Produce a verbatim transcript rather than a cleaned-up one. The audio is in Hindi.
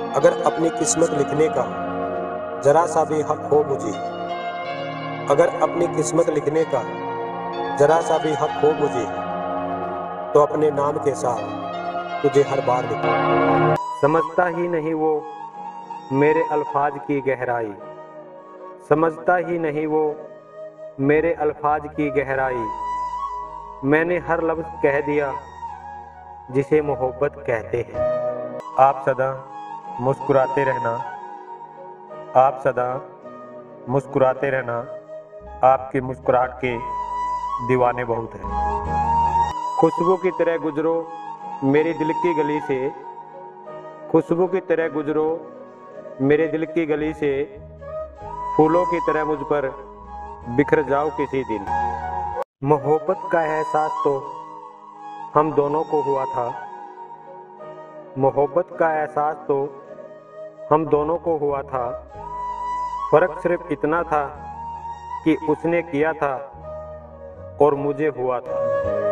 अगर अपनी किस्मत लिखने का जरा सा भी हक हो मुझे, अगर अपनी किस्मत लिखने का जरा सा भी हक हो मुझे, तो अपने नाम के साथ तुझे हर बार लिखूं। समझता ही नहीं वो मेरे अल्फाज की गहराई, समझता ही नहीं वो मेरे अल्फाज की गहराई। मैंने हर लफ्ज़ कह दिया जिसे मोहब्बत कहते हैं। आप सदा मुस्कुराते रहना, आप सदा मुस्कुराते रहना, आपकी मुस्कुराहट के दीवाने बहुत हैं। खुशबू की तरह गुजरो मेरे दिल की गली से, खुशबू की तरह गुजरो मेरे दिल की गली से, फूलों की तरह मुझ पर बिखर जाओ किसी दिन। मोहब्बत का एहसास तो हम दोनों को हुआ था, मोहब्बत का एहसास तो हम दोनों को हुआ था। फ़र्क सिर्फ इतना था कि उसने किया था और मुझे हुआ था।